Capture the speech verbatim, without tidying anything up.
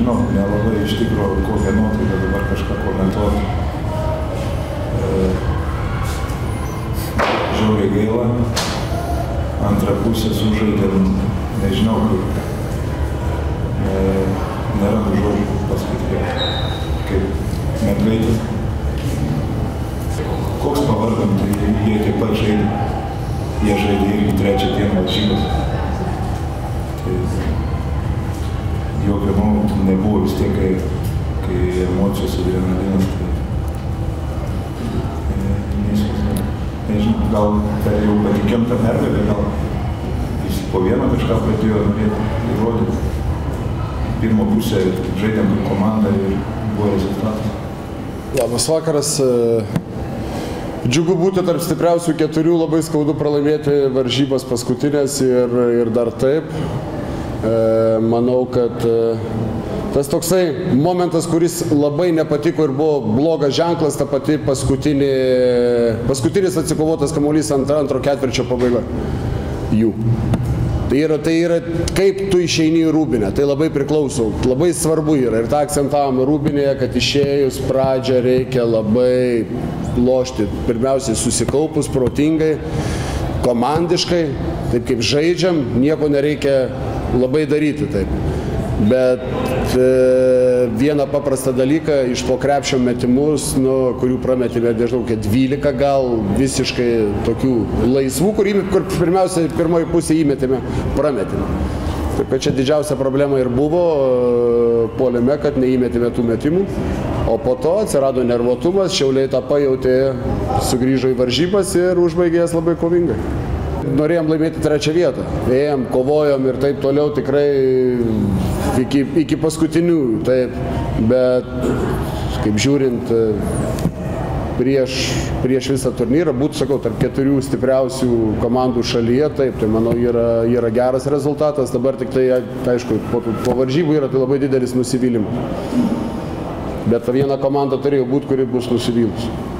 nežinau, nelabai iš tikrųjų kokią nuotaiką dabar kažką komentuoti. Žiauriai gaila. Antrą pusę sužaidėm, nežinau, kaip nerandu žodžių pasakyti, kaip mergaitės. Koks pavardam, tai jie taip pat žaidė. Jie žaidė irgi trečią dieną varžybas. Tai jokio momentų nebuvo vis tiek, kai, kai emocijos adrenalinas. Nežinau, gal per jau patikėm tą nervę, bet gal jis po vieną kažką pradėjo norėti įrodyti. Pirmą pusę žaidėm kaip komanda ir buvo rezultatas. Labas vakaras. Džiugu būti tarp stipriausių keturių, labai skaudu pralaimėti varžybas paskutinės ir, ir dar taip. E, manau, kad e, tas toksai momentas, kuris labai nepatiko ir buvo blogas ženklas, ta pati paskutinė, paskutinis atsikovotas kamuolys ant antro ketvirčio pabaiga jų. Tai yra, tai yra, kaip tu išeini į Rūbinę, tai labai priklauso, labai svarbu yra. Ir tą akcentavom Rūbinėje, kad išėjus pradžią reikia labai lošti, pirmiausiai susikaupus, protingai, komandiškai, taip kaip žaidžiam, nieko nereikia labai daryti taip. Bet e, vieną paprastą dalyką, iš po krepšio metimus, nu, kurių prametėme, nežinau, dvylika gal, visiškai tokių laisvų, kur, kur pirmiausia, pirmoji pusė įmetėme, prametėme. Taip, kad čia didžiausia problema ir buvo puolime, kad neįmetėme tų metimų, o po to atsirado nervotumas, Šiauliai tą pajautė, sugrįžo į varžybas ir užbaigė jas labai kovingai. Norėjom laimėti trečią vietą, ėjom, kovojom ir taip toliau tikrai iki, iki paskutinių, taip, bet kaip žiūrint prieš, prieš visą turnyrą, būtų, sakau, tarp keturių stipriausių komandų šalyje, taip, tai manau yra, yra geras rezultatas, dabar tik tai, aišku, po, po varžybų yra tai labai didelis nusivylimas, bet viena komanda turėjo būti, kuri bus nusivylusi.